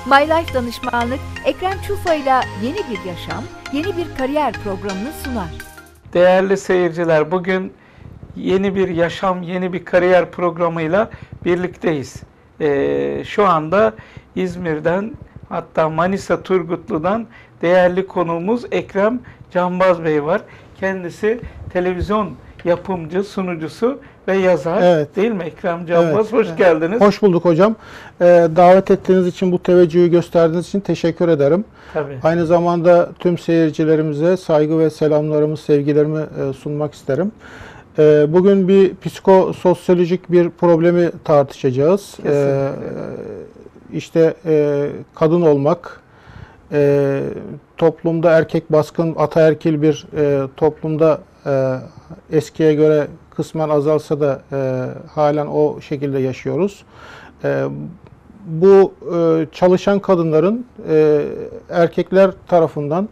My Life Danışmanlık, Ekrem Çufa ile yeni bir yaşam, yeni bir kariyer programını sunar. Değerli seyirciler, bugün yeni bir yaşam, yeni bir kariyer programıyla birlikteyiz. Şu anda İzmir'den, hatta Manisa Turgutlu'dan değerli konuğumuz Ekrem Canbaz Bey var. Kendisi televizyon yapımcı, sunucusu ve yazar. Evet. Değil mi Ekrem Canbaz? Evet. Hoş geldiniz. Hoş bulduk hocam. Davet ettiğiniz için, bu teveccühü gösterdiğiniz için teşekkür ederim. Tabii. Aynı zamanda tüm seyircilerimize saygı ve selamlarımı, sevgilerimi sunmak isterim. Bugün bir psikososyolojik bir problemi tartışacağız. İşte kadın olmak, toplumda erkek baskın, ataerkil bir toplumda eskiye göre kısmen azalsa da halen o şekilde yaşıyoruz. Bu çalışan kadınların erkekler tarafından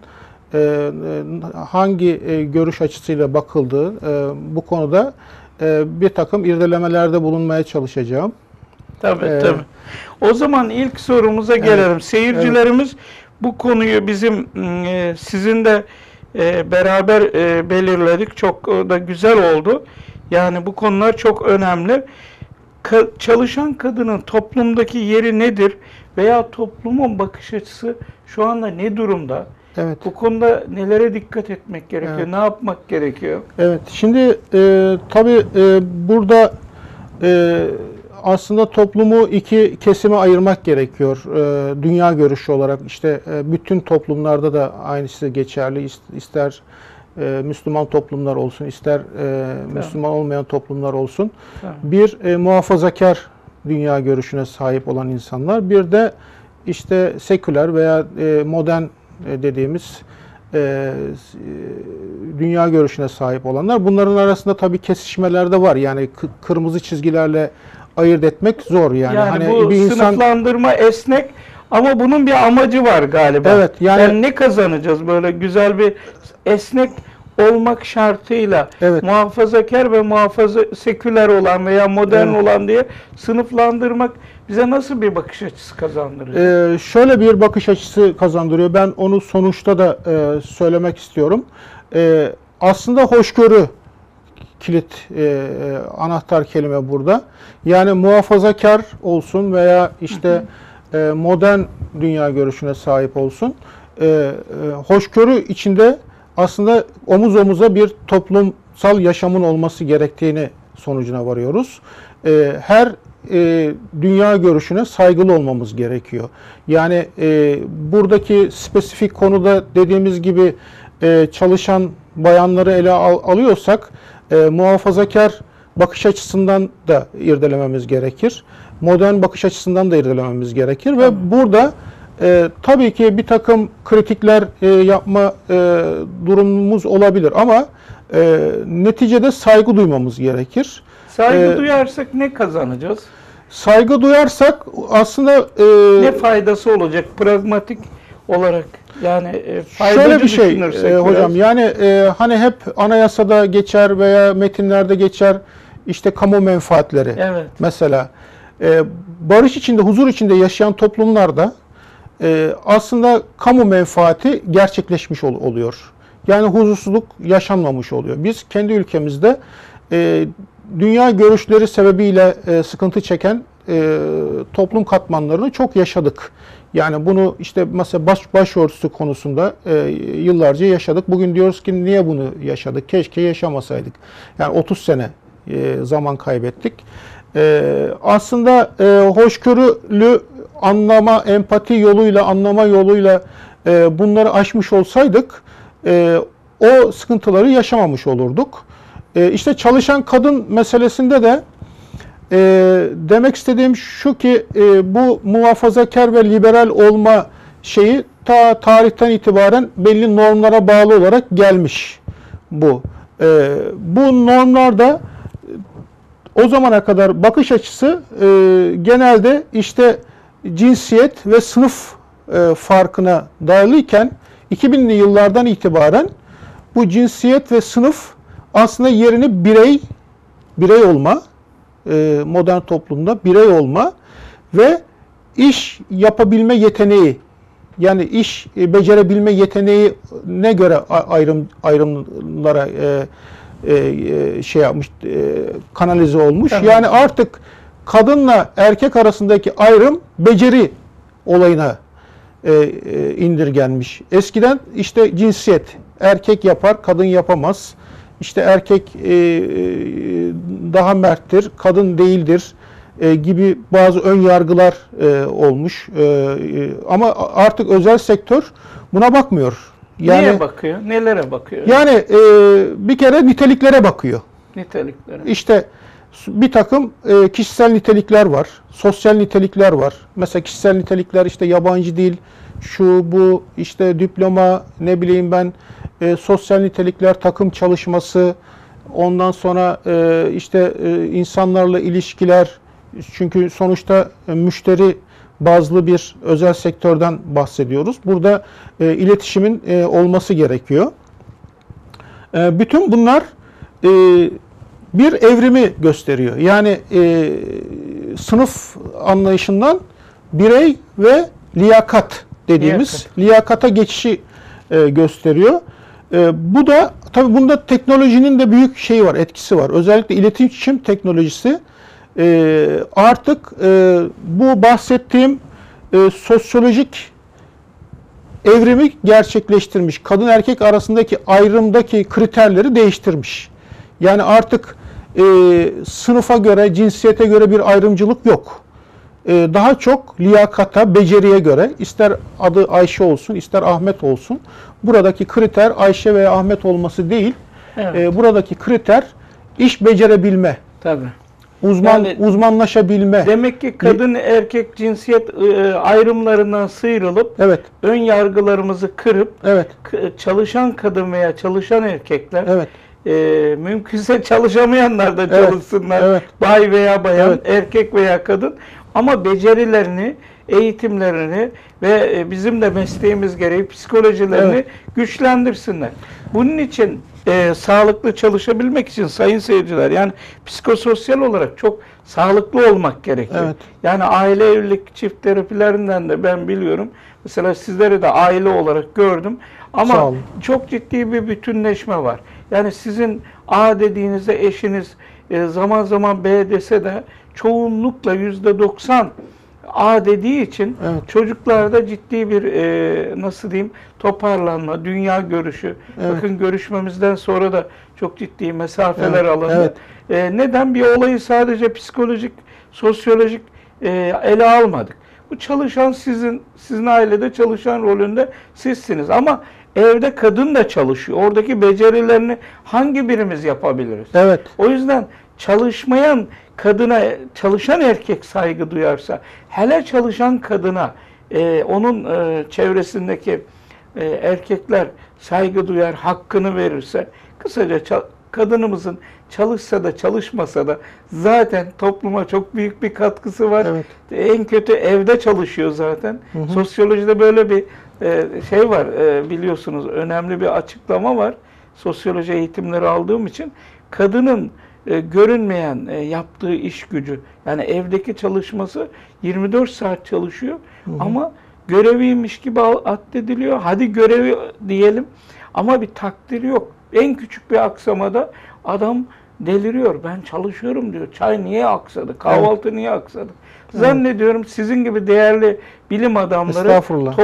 hangi görüş açısıyla bakıldığı bu konuda bir takım irdelemelerde bulunmaya çalışacağım. Tabii. O zaman ilk sorumuza gelelim. Evet, Seyircilerimiz bu konuyu bizim sizinle beraber belirledik. Çok da güzel oldu. Yani bu konular çok önemli. Çalışan kadının toplumdaki yeri nedir? Veya toplumun bakış açısı şu anda ne durumda? Evet. Bu konuda nelere dikkat etmek gerekiyor? Evet. Ne yapmak gerekiyor? Evet. Şimdi tabii burada aslında toplumu iki kesime ayırmak gerekiyor. Dünya görüşü olarak işte bütün toplumlarda da aynısı geçerli. İster Müslüman toplumlar olsun, ister Müslüman olmayan toplumlar olsun. Tamam. Bir muhafazakar dünya görüşüne sahip olan insanlar, bir de işte seküler veya modern dediğimiz dünya görüşüne sahip olanlar. Bunların arasında tabii kesişmeler de var. Yani kırmızı çizgilerle ayırt etmek zor. Yani hani bu bir insan, sınıflandırma esnek ama bunun bir amacı var galiba. Evet, yani ne kazanacağız böyle güzel bir esnek olmak şartıyla, evet, muhafazakar ve seküler olan veya modern evet, olan diye sınıflandırmak bize nasıl bir bakış açısı kazandırıyor? Şöyle bir bakış açısı kazandırıyor. Ben onu sonuçta da söylemek istiyorum. Aslında hoşgörü kilit, anahtar kelime burada. Yani muhafazakar olsun veya işte modern dünya görüşüne sahip olsun. Hoşgörü içinde aslında omuz omuza bir toplumsal yaşamın olması gerektiğini sonucuna varıyoruz. Her dünya görüşüne saygılı olmamız gerekiyor. Yani buradaki spesifik konuda dediğimiz gibi çalışan bayanları ele alıyorsak muhafazakar bakış açısından da irdelememiz gerekir. Modern bakış açısından da irdelememiz gerekir. Ve burada tabii ki bir takım kritikler yapma durumumuz olabilir ama neticede saygı duymamız gerekir. Saygı duyarsak ne kazanacağız? Saygı duyarsak aslında ne faydası olacak pragmatik olarak? Yani şöyle bir şey biraz. hocam, yani hani hep anayasada geçer veya metinlerde geçer işte kamu menfaatleri. Evet. Mesela barış içinde, huzur içinde yaşayan toplumlarda aslında kamu menfaati gerçekleşmiş oluyor. Yani huzursuzluk yaşanmamış oluyor. Biz kendi ülkemizde dünya görüşleri sebebiyle sıkıntı çeken toplum katmanlarını çok yaşadık. Yani bunu işte mesela başörtüsü konusunda yıllarca yaşadık. Bugün diyoruz ki niye bunu yaşadık? Keşke yaşamasaydık. Yani 30 sene zaman kaybettik. Aslında hoşgörülü anlama, empati yoluyla, anlama yoluyla bunları aşmış olsaydık o sıkıntıları yaşamamış olurduk. İşte çalışan kadın meselesinde de demek istediğim şu ki bu muhafazakar ve liberal olma şeyi ta tarihten itibaren belli normlara bağlı olarak gelmiş bu. Bu normlarda o zamana kadar bakış açısı genelde işte cinsiyet ve sınıf farkına dayalıyken 2000'li yıllardan itibaren bu cinsiyet ve sınıf aslında yerini birey olma, modern toplumda birey olma ve iş yapabilme yeteneği, yani iş becerebilme yeteneğine göre ayrımlara şey yapmış, kanalize olmuş. Tamam. Yani artık kadınla erkek arasındaki ayrım beceri olayına indirgenmiş. Eskiden işte cinsiyet, erkek yapar, kadın yapamaz. İşte erkek daha merttir, kadın değildir gibi bazı ön yargılar olmuş. Ama artık özel sektör buna bakmıyor. Yani, Neye bakıyor? Nelere bakıyor? yani bir kere niteliklere bakıyor. Niteliklere. İşte bir takım kişisel nitelikler var, sosyal nitelikler var. Mesela kişisel nitelikler işte yabancı dil, şu bu işte diploma, ne bileyim ben, sosyal nitelikler takım çalışması, ondan sonra işte insanlarla ilişkiler, çünkü sonuçta müşteri bazlı bir özel sektörden bahsediyoruz. Burada iletişimin olması gerekiyor. Bütün bunlar bir evrimi gösteriyor. Yani sınıf anlayışından birey ve liyakat dediğimiz liyakata geçişi gösteriyor. Bu da tabii bunda teknolojinin de büyük şeyi var, etkisi var. Özellikle iletişim teknolojisi artık bu bahsettiğim sosyolojik evrimi gerçekleştirmiş. Kadın erkek arasındaki ayrımdaki kriterleri değiştirmiş. Yani artık sınıfa göre, cinsiyete göre bir ayrımcılık yok. Daha çok liyakata, beceriye göre, ister adı Ayşe olsun, ister Ahmet olsun, buradaki kriter Ayşe veya Ahmet olması değil. Evet. Buradaki kriter iş becerebilme, Tabii. uzmanlaşabilme. Demek ki kadın erkek cinsiyet ayrımlarından sıyrılıp Evet, ön yargılarımızı kırıp evet, çalışan kadın veya çalışan erkekler, evet, mümkünse çalışamayanlar da Evet, çalışsınlar. evet. Bay veya bayan, Evet. erkek veya kadın, ama becerilerini, eğitimlerini ve bizim de mesleğimiz gereği psikolojilerini Evet. güçlendirsinler. Bunun için sağlıklı çalışabilmek için sayın seyirciler, yani psikososyal olarak çok sağlıklı olmak gerekiyor. Evet. Yani aile evlilik çift terapilerinden de ben biliyorum. Mesela sizleri de aile olarak gördüm. Sağ Ama olun. çok ciddi bir bütünleşme var. Yani sizin A dediğinizde eşiniz zaman zaman B dese de çoğunlukla %90 A dediği için Evet. çocuklarda ciddi bir nasıl diyeyim, toparlanma, dünya görüşü. Evet. Bakın görüşmemizden sonra da çok ciddi mesafeler Evet, alındı. Neden? Bir olayı sadece psikolojik, sosyolojik ele almadık. Bu çalışan sizin ailede çalışan rolünde sizsiniz. Ama evde kadın da çalışıyor. Oradaki becerilerini hangi birimiz yapabiliriz? Evet. O yüzden çalışmayan kadına çalışan erkek saygı duyarsa, hele çalışan kadına onun çevresindeki erkekler saygı duyar, hakkını verirse, kısaca kadınımızın çalışsa da çalışmasa da zaten topluma çok büyük bir katkısı var. Evet. En kötü evde çalışıyor zaten. Sosyolojide böyle bir şey var, biliyorsunuz, önemli bir açıklama var. Sosyoloji eğitimleri aldığım için kadının görünmeyen yaptığı iş gücü, yani evdeki çalışması 24 saat çalışıyor ama göreviymiş gibi addediliyor. Hadi görevi diyelim ama bir takdir yok. En küçük bir aksamada adam deliriyor. Ben çalışıyorum diyor. Çay niye aksadı? Kahvaltı niye aksadı? Zannediyorum sizin gibi değerli bilim adamları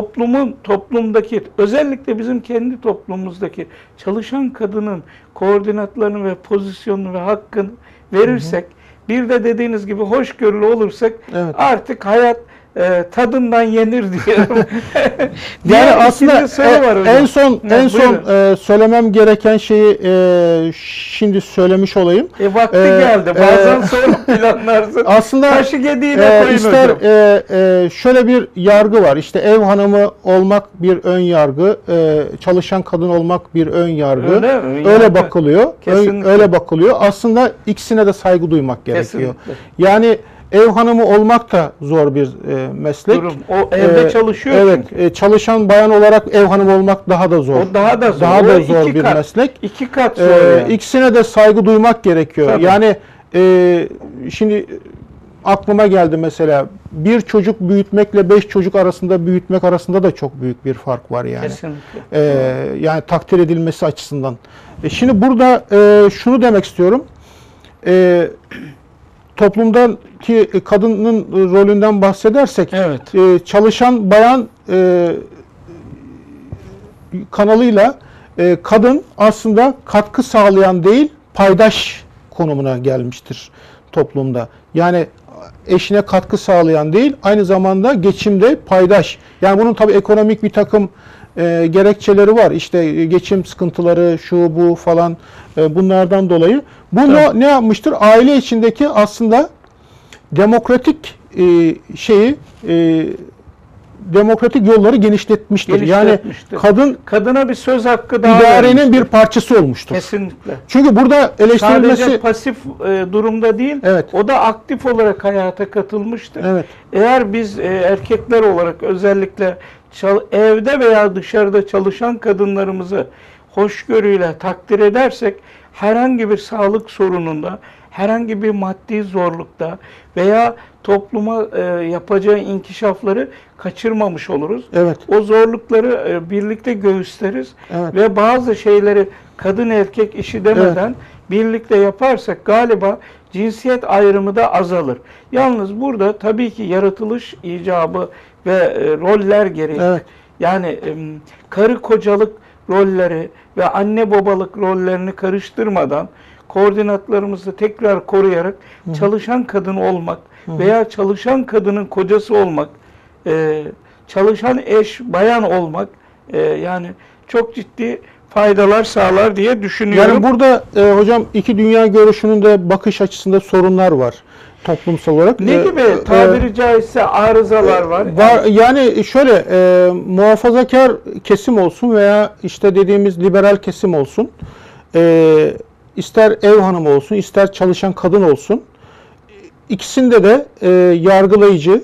toplumdaki, özellikle bizim kendi toplumumuzdaki çalışan kadının koordinatlarını ve pozisyonunu ve hakkını verirsek, bir de dediğiniz gibi hoşgörülü olursak, artık hayat tadından yenir diyorum. Yani aslında en son söylemem gereken şeyi şimdi söylemiş olayım. Vakti geldi. Bazen sonra planlarsın. Aslında taşı gediğine koyun ister hocam. şöyle bir yargı var. İşte ev hanımı olmak bir ön yargı, çalışan kadın olmak bir ön yargı. Öyle bakılıyor. Öyle bakılıyor. Aslında ikisine de saygı duymak gerekiyor. Kesinlikle. Yani ev hanımı olmak da zor bir meslek. O evde çalışıyor çünkü. Çalışan bayan olarak ev hanımı olmak daha da zor. O daha da zor. Daha da zor bir meslek. 2 kat zor. İkisine de saygı duymak gerekiyor. Tabii. Yani şimdi aklıma geldi mesela, bir çocuk büyütmekle 5 çocuk arasında büyütmek arasında da çok büyük bir fark var yani. Kesinlikle. Yani takdir edilmesi açısından. Şimdi burada şunu demek istiyorum. Toplumdaki kadının rolünden bahsedersek, Evet. Çalışan Bayan kanalıyla kadın aslında katkı sağlayan değil, paydaş konumuna gelmiştir toplumda. Yani eşine katkı sağlayan değil, aynı zamanda geçimde paydaş. Yani bunun tabii ekonomik bir takım gerekçeleri var. İşte geçim sıkıntıları, şu bu falan, bunlardan dolayı. Bu ne yapmıştır? Aile içindeki aslında demokratik demokratik yolları genişletmiştir. Yani kadına bir söz hakkı daha idarenin vermiştir. bir parçası olmuştur. Kesinlikle. Çünkü burada eleştirilmesi... Sadece pasif durumda değil, evet, o da aktif olarak hayata katılmıştır. Evet. Eğer biz erkekler olarak özellikle evde veya dışarıda çalışan kadınlarımızı hoşgörüyle takdir edersek, herhangi bir sağlık sorununda, herhangi bir maddi zorlukta veya topluma yapacağı inkişafları kaçırmamış oluruz. Evet. O zorlukları birlikte göğüsleriz, evet, ve bazı şeyleri kadın erkek işi demeden birlikte yaparsak galiba cinsiyet ayrımı da azalır. Yalnız burada tabii ki yaratılış icabı ve roller gereği. Evet. Yani karı kocalık rolleri ve anne babalık rollerini karıştırmadan koordinatlarımızı tekrar koruyarak çalışan kadın olmak veya çalışan kadının kocası olmak, çalışan eş bayan olmak yani çok ciddi faydalar sağlar diye düşünüyorum. Yani burada hocam iki dünya görüşünün de bakış açısında sorunlar var toplumsal olarak. Ne gibi tabiri caizse arızalar var? Yani şöyle muhafazakar kesim olsun veya işte dediğimiz liberal kesim olsun, ister ev hanımı olsun, ister çalışan kadın olsun, ikisinde de yargılayıcı,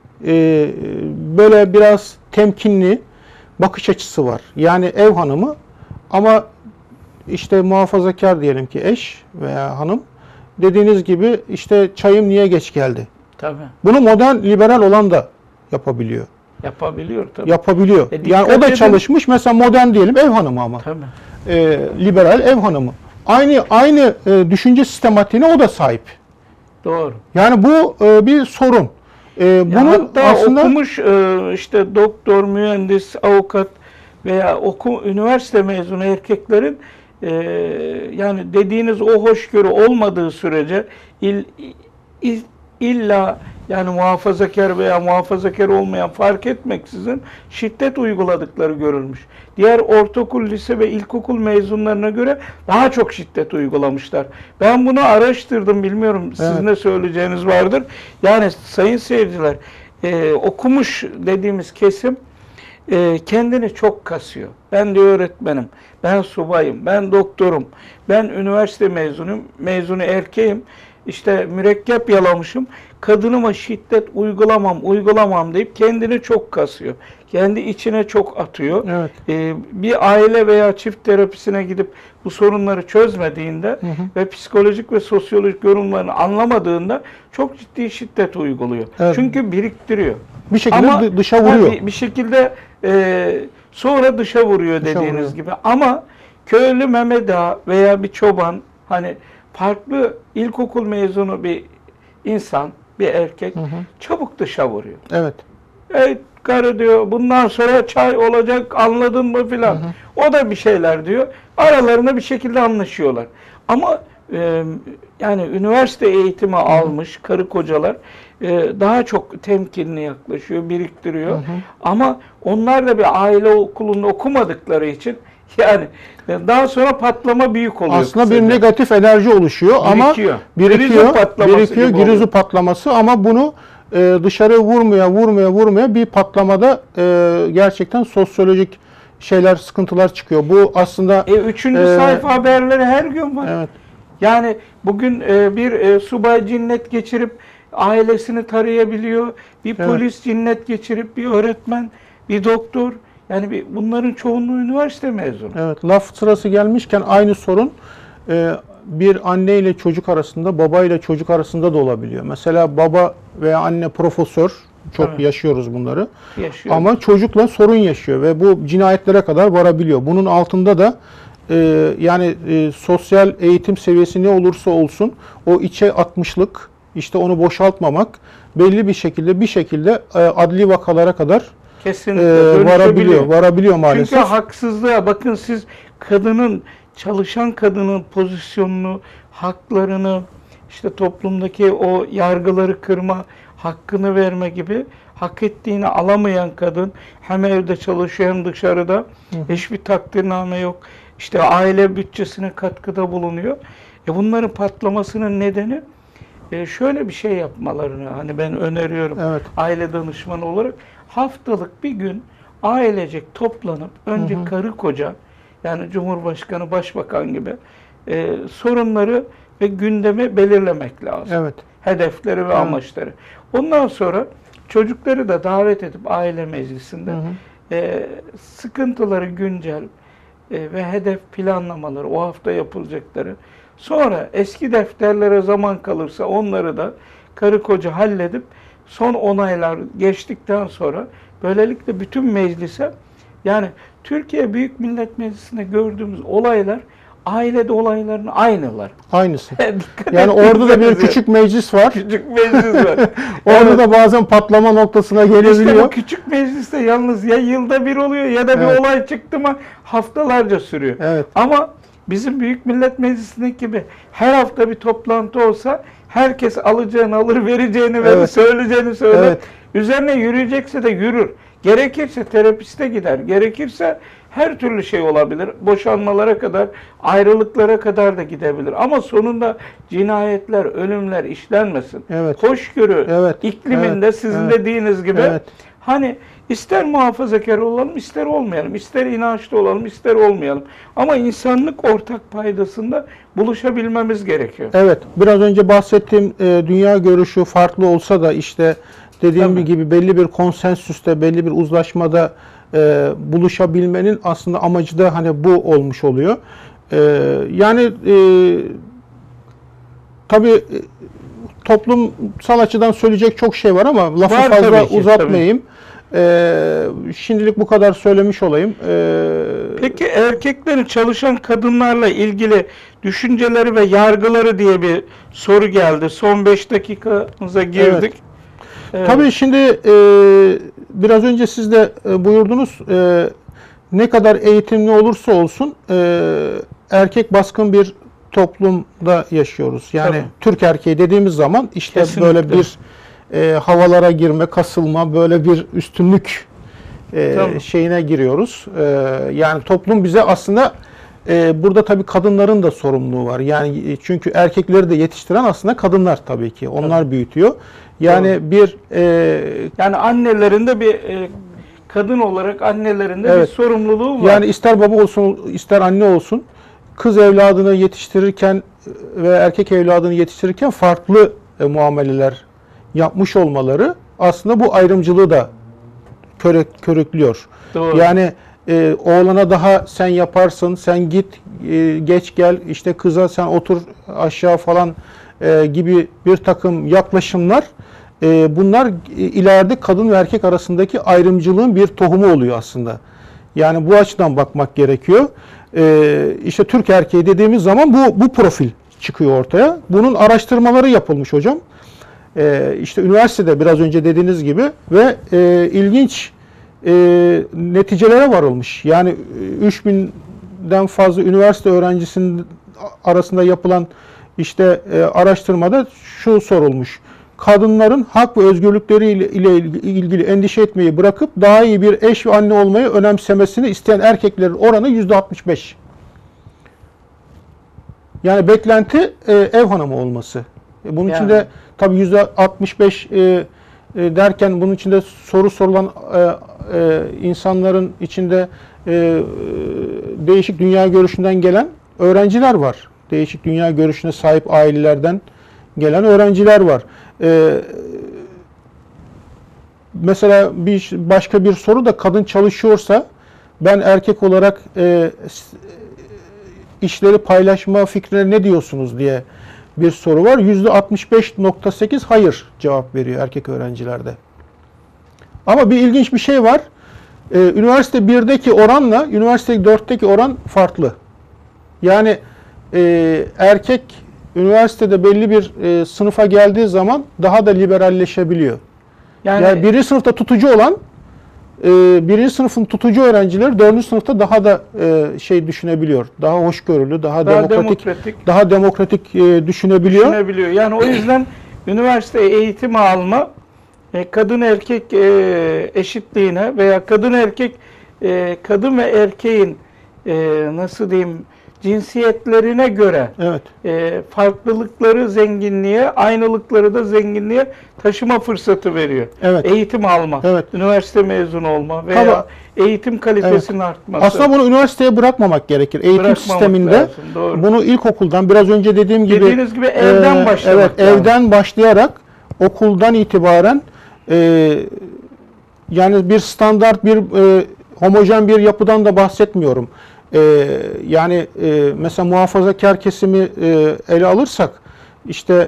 böyle biraz temkinli bakış açısı var. Yani ev hanımı ama işte muhafazakar diyelim ki eş veya hanım, dediğiniz gibi işte çayım niye geç geldi? Tabii. Bunu modern liberal olan da yapabiliyor. Yapabiliyor tabii. Yapabiliyor. Yani o da çalışmış. Mesela modern diyelim ev hanımı ama. Tabii. Liberal ev hanımı. Aynı düşünce sistematiğine o da sahip. Doğru. Yani bu bir sorun. Bunun hatta aslında okumuş işte doktor, mühendis, avukat veya üniversite mezunu erkeklerin yani dediğiniz o hoşgörü olmadığı sürece illa yani muhafazakar veya muhafazakar olmayan fark etmeksizin şiddet uyguladıkları görülmüş. Diğer ortaokul, lise ve ilkokul mezunlarına göre daha çok şiddet uygulamışlar. Ben bunu araştırdım, bilmiyorum sizin de söyleyeceğiniz vardır. Yani sayın seyirciler, okumuş dediğimiz kesim kendini çok kasıyor. Ben de öğretmenim, ben subayım, ben doktorum, ben üniversite mezunu erkeğim, işte mürekkep yalamışım, kadınıma şiddet uygulamam deyip kendini çok kasıyor. Kendi içine çok atıyor. evet. Bir aile veya çift terapisine gidip bu sorunları çözmediğinde ve psikolojik ve sosyolojik yorumlarını anlamadığında çok ciddi şiddet uyguluyor. Evet. Çünkü biriktiriyor. Bir şekilde dışa vuruyor. Bir şekilde sonra dışa vuruyor dediğiniz gibi. Ama köylü Mehmet Ağa veya bir çoban, hani farklı ilkokul mezunu bir insan, bir erkek çabuk dışa vuruyor. Evet. Karı diyor, bundan sonra çay olacak, anladın mı filan. O da bir şeyler diyor. Aralarında bir şekilde anlaşıyorlar. Ama yani üniversite eğitimi almış karı kocalar daha çok temkinli yaklaşıyor, biriktiriyor. Ama onlar da bir aile okulunda okumadıkları için yani daha sonra patlama büyük oluyor. Aslında bir negatif enerji oluşuyor ama birikiyor, girizu patlaması, ama bunu dışarı vurmaya bir patlamada gerçekten sosyolojik sıkıntılar çıkıyor. Bu aslında 3. sayfa haberleri her gün var. Evet. Yani bugün bir subay cinnet geçirip ailesini tarayabiliyor. Bir polis cinnet geçirip, bir öğretmen, bir doktor. Yani bunların çoğunluğu üniversite mezunu. Evet, laf sırası gelmişken aynı sorun bir anne ile çocuk arasında, baba ile çocuk arasında da olabiliyor. Mesela baba veya anne profesör, çok Evet. yaşıyoruz bunları. Yaşıyor. Ama çocukla sorun yaşıyor ve bu cinayetlere kadar varabiliyor. Bunun altında da sosyal eğitim seviyesi ne olursa olsun o içe atmışlık, işte onu boşaltmamak belli bir şekilde adli vakalara kadar Kesinlikle varabiliyor maalesef. Çünkü haksızlığa bakın, siz çalışan kadının pozisyonunu, haklarını, işte toplumdaki o yargıları kırma, hakkını verme gibi, hak ettiğini alamayan kadın, hem evde çalışıyor hem dışarıda, hiçbir takdirname yok, işte aile bütçesine katkıda bulunuyor. Bunların patlamasının nedeni şöyle bir şey yapmalarını, hani ben öneriyorum, Evet. aile danışmanı olarak haftalık bir gün ailecek toplanıp önce karı koca, yani Cumhurbaşkanı, Başbakan gibi sorunları ve gündemi belirlemek lazım. Evet. Hedefleri ve amaçları. Ondan sonra çocukları da davet edip aile meclisinde sıkıntıları güncel ve hedef planlamaları, o hafta yapılacakları, sonra eski defterlere zaman kalırsa onları da karı koca halledip son onaylar geçtikten sonra böylelikle bütün meclise, yani Türkiye Büyük Millet Meclisi'nde gördüğümüz olaylar ailede olayların aynılar. Aynısı. Dikkat Yani orada da bir etsenize. küçük meclis var. Küçük meclis var. Orada da bazen patlama noktasına gelebiliyor. İşte bu küçük mecliste yalnız ya yılda bir oluyor ya da bir Evet. olay çıktı mı haftalarca sürüyor. Evet. Ama bizim Büyük Millet Meclisi'ndeki gibi her hafta bir toplantı olsa herkes alacağını alır, vereceğini verir, Evet. söyleyeceğini söyler. Evet. Üzerine yürüyecekse de yürür. Gerekirse terapiste gider. Gerekirse her türlü şey olabilir. Boşanmalara kadar, ayrılıklara kadar da gidebilir. Ama sonunda cinayetler, ölümler işlenmesin. Evet. Hoşgörü Evet. ikliminde Evet. sizin Evet. dediğiniz gibi, Evet. hani ister muhafazakar olalım, ister olmayalım, ister inançlı olalım, ister olmayalım. Ama insanlık ortak paydasında buluşabilmemiz gerekiyor. Evet. Biraz önce bahsettiğim dünya görüşü farklı olsa da işte dediğim Tabii. gibi belli bir konsensüste, belli bir uzlaşmada buluşabilmenin aslında amacı da hani bu olmuş oluyor. Tabii toplumsal açıdan söyleyecek çok şey var ama lafı Var fazla tabii ki, uzatmayayım. Şimdilik bu kadar söylemiş olayım. Peki erkeklerin çalışan kadınlarla ilgili düşünceleri ve yargıları diye bir soru geldi. Son 5 dakikamıza girdik. Evet. Tabii şimdi biraz önce siz de buyurdunuz, ne kadar eğitimli olursa olsun erkek baskın bir toplumda yaşıyoruz. Yani Tabii. Türk erkeği dediğimiz zaman işte Kesinlikle. böyle bir havalara girme, kasılma, böyle bir üstünlük Tabii. şeyine giriyoruz. Yani toplum bize aslında burada tabii kadınların da sorumluluğu var. Yani çünkü erkekleri de yetiştiren aslında kadınlar tabii ki. Onlar büyütüyor. Yani Yani annelerin de bir kadın olarak annelerin de bir Evet. sorumluluğu var. yani ister baba olsun, ister anne olsun, kız evladını yetiştirirken ve erkek evladını yetiştirirken farklı muameleler yapmış olmaları aslında bu ayrımcılığı da körüklüyor. Doğru. Yani oğlana daha sen yaparsın, sen git, geç gel, işte kıza sen otur aşağı falan gibi bir takım yaklaşımlar, bunlar ileride kadın ve erkek arasındaki ayrımcılığın bir tohumu oluyor aslında. Yani bu açıdan bakmak gerekiyor. İşte Türk erkeği dediğimiz zaman bu profil çıkıyor ortaya. Bunun araştırmaları yapılmış hocam. İşte üniversitede biraz önce dediğiniz gibi ve ilginç neticelere varılmış. Yani 3000'den fazla üniversite öğrencisinin arasında yapılan işte araştırmada şu sorulmuş. Kadınların hak ve özgürlükleri ile ilgili endişe etmeyi bırakıp daha iyi bir eş ve anne olmayı önemsemesini isteyen erkeklerin oranı %65. Yani beklenti ev hanımı olması. Bunun Yani. içinde tabii %65 derken bunun içinde soru sorulan insanların içinde değişik dünya görüşünden gelen öğrenciler var. Değişik dünya görüşüne sahip ailelerden gelen öğrenciler var. Mesela başka bir soru da kadın çalışıyorsa ben erkek olarak işleri paylaşma fikrine ne diyorsunuz diye bir soru var. %65.8 hayır cevap veriyor erkek öğrencilerde. Ama bir ilginç bir şey var. Üniversite 1'deki oranla üniversite 4'teki oran farklı. Yani erkek üniversitede belli bir sınıfa geldiği zaman daha da liberalleşebiliyor. Yani birinci sınıfta tutucu olan birinci sınıfın tutucu öğrencileri 4. sınıfta daha da düşünebiliyor. Daha hoşgörülü, daha demokratik düşünebiliyor. Yani o yüzden üniversite eğitimi alma kadın erkek eşitliğine veya kadın ve erkeğin nasıl diyeyim cinsiyetlerine göre farklılıkları zenginliğe, aynılıkları da zenginliğe taşıma fırsatı veriyor. Evet. Eğitim alma, üniversite mezunu olma veya eğitim kalitesinin artması. Aslında bunu üniversiteye bırakmamak gerekir. Eğitim sisteminde bunu ilkokuldan biraz önce dediğiniz gibi evden başlamak. Evet, evden başlayarak okuldan itibaren yani bir standart bir homojen bir yapıdan da bahsetmiyorum. Yani mesela muhafazakar kesimi ele alırsak işte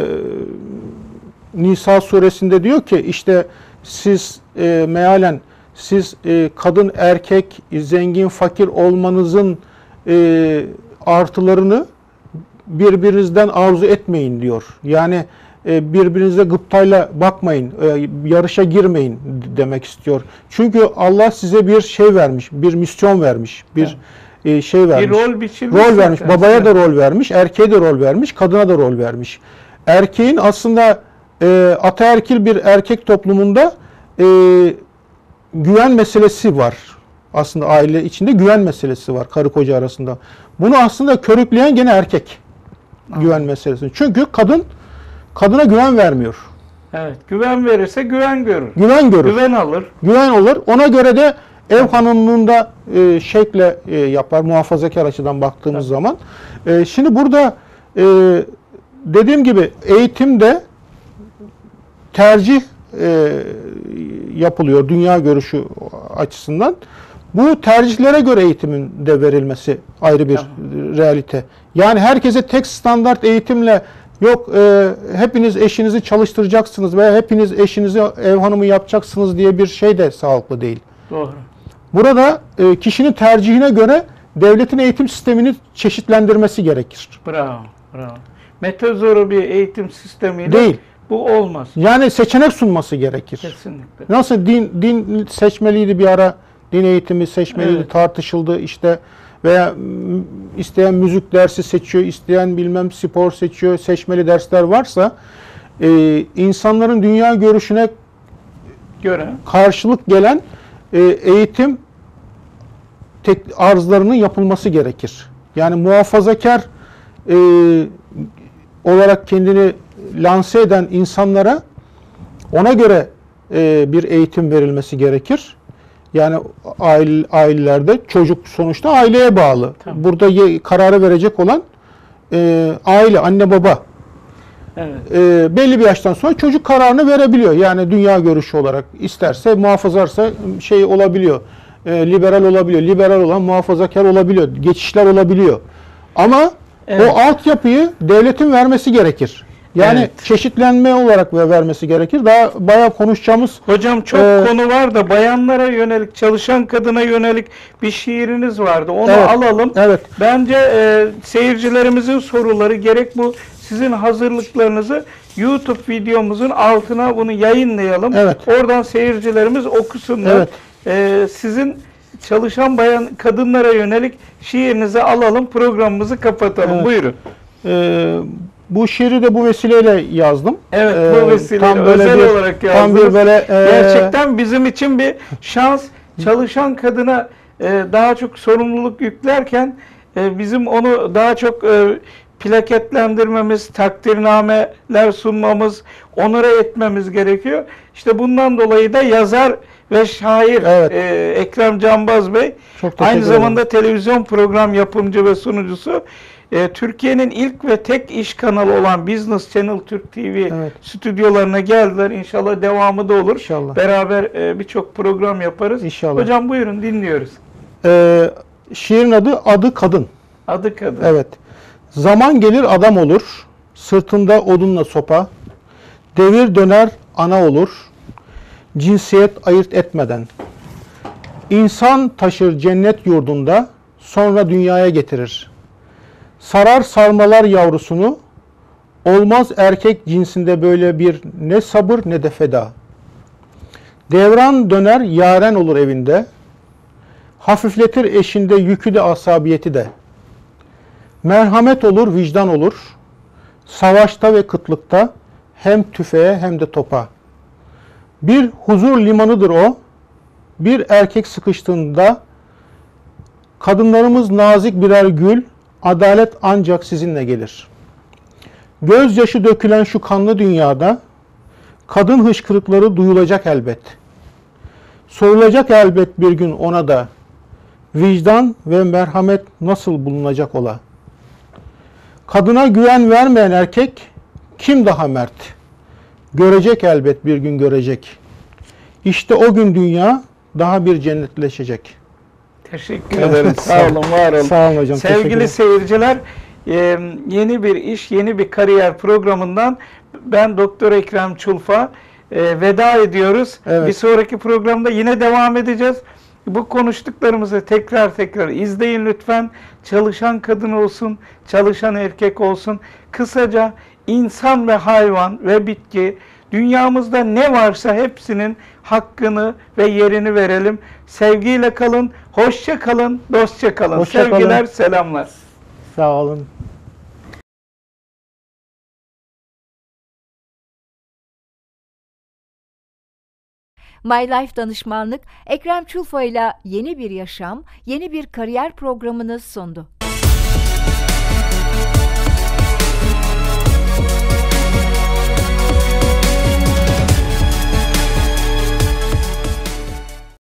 Nisa suresinde diyor ki işte siz mealen siz kadın erkek zengin fakir olmanızın artılarını birbirinizden arzu etmeyin diyor. Yani birbirinize gıptayla bakmayın, yarışa girmeyin demek istiyor. Çünkü Allah size bir şey vermiş, bir misyon vermiş, bir şey vermiş. Bir rol vermiş. Babaya da rol vermiş, erkeğe de rol vermiş, kadına da rol vermiş. Erkeğin aslında ataerkil bir erkek toplumunda güven meselesi var. Aslında aile içinde güven meselesi var karı koca arasında. Bunu aslında körükleyen gene erkek. Güven meselesini. Çünkü kadına güven vermiyor. Evet. Güven verirse güven görür. Güven görür. Güven alır. Güven olur. Ona göre de ev hanımlığında şekle yapar. Muhafazakar açıdan baktığımız zaman. Şimdi burada dediğim gibi eğitimde tercih yapılıyor dünya görüşü açısından. Bu tercihlere göre eğitimin de verilmesi ayrı bir realite. Yani herkese tek standart eğitimle yok hepiniz eşinizi çalıştıracaksınız veya hepiniz eşinizi ev hanımı yapacaksınız diye bir şey de sağlıklı değil. Doğru. Burada kişinin tercihine göre devletin eğitim sistemini çeşitlendirmesi gerekir. Bravo. Metazoru bir eğitim sistemiyle değil. Bu olmaz. Yani seçenek sunması gerekir. Kesinlikle. Nasıl din seçmeliydi bir ara, din eğitimi seçmeliydi, tartışıldı işte veya isteyen müzik dersi seçiyor, isteyen bilmem spor seçiyor, seçmeli dersler varsa insanların dünya görüşüne göre karşılık gelen eğitim arzlarının yapılması gerekir. Yani muhafazakar olarak kendini lanse eden insanlara ona göre bir eğitim verilmesi gerekir. Yani ailelerde çocuk sonuçta aileye bağlı. Tamam. Burada kararı verecek olan aile, anne baba. Evet. Belli bir yaştan sonra çocuk kararını verebiliyor. Yani dünya görüşü olarak isterse muhafazakarsa şey olabiliyor. Liberal olabiliyor. Liberal olan muhafazakar olabiliyor. Geçişler olabiliyor. Ama o altyapıyı devletin vermesi gerekir. Yani çeşitlenme olarak vermesi gerekir. Daha bayağı konuşacağımız... Hocam çok konu var da bayanlara yönelik, çalışan kadına yönelik bir şiiriniz vardı. Onu alalım. Evet. Bence seyircilerimizin soruları gerek bu sizin hazırlıklarınızı YouTube videomuzun altına bunu yayınlayalım. Evet. Oradan seyircilerimiz okusunlar. Evet. Sizin çalışan kadınlara yönelik şiirinizi alalım, programımızı kapatalım. Evet. Buyurun. Bu şiiri de bu vesileyle yazdım. Evet, bu vesileyle özel olarak yazdınız. Gerçekten bizim için bir şans. Çalışan kadına daha çok sorumluluk yüklerken bizim onu daha çok plaketlendirmemiz, takdirnameler sunmamız, onore etmemiz gerekiyor. İşte bundan dolayı da yazar ve şair Ekrem Canbaz Bey, aynı zamanda televizyon program yapımcı ve sunucusu. Türkiye'nin ilk ve tek iş kanalı olan Business Channel Türk TV stüdyolarına geldiler. İnşallah devamı da olur. İnşallah. Beraber birçok program yaparız. İnşallah. Hocam buyurun, dinliyoruz. Şiirin adı Kadın. Adı kadın. Evet. Zaman gelir adam olur, sırtında odunla sopa, devir döner ana olur, cinsiyet ayırt etmeden. İnsan taşır cennet yurdunda, sonra dünyaya getirir. Sarar sarmalar yavrusunu, olmaz erkek cinsinde böyle bir ne sabır ne de feda. Devran döner yaren olur evinde, hafifletir eşinde yükü de asabiyeti de. Merhamet olur, vicdan olur. Savaşta ve kıtlıkta hem tüfeğe hem de topa. Bir huzur limanıdır o. Bir erkek sıkıştığında kadınlarımız nazik birer gül, adalet ancak sizinle gelir. Gözyaşı dökülen şu kanlı dünyada kadın hıçkırıkları duyulacak elbet. Sorulacak elbet bir gün ona da vicdan ve merhamet nasıl bulunacak ola. Kadına güven vermeyen erkek kim daha mert? Görecek elbet bir gün görecek. İşte o gün dünya daha bir cennetleşecek. Teşekkür ederim. Sağ olun, var olun. Sağ olun hocam. Sevgili seyirciler, yeni bir iş, yeni bir kariyer programından ben Doktor Ekrem Çulfa veda ediyoruz. Evet. Bir sonraki programda yine devam edeceğiz. Bu konuştuklarımızı tekrar izleyin lütfen. Çalışan kadın olsun, çalışan erkek olsun. Kısaca insan ve hayvan ve bitki, dünyamızda ne varsa hepsinin hakkını ve yerini verelim. Sevgiyle kalın, hoşça kalın, dostça kalın. Hoşça Sevgiler, kalın. selamlar. Sağ olun. My Life Danışmanlık, Ekrem Çulfa ile yeni bir yaşam, yeni bir kariyer programını sundu.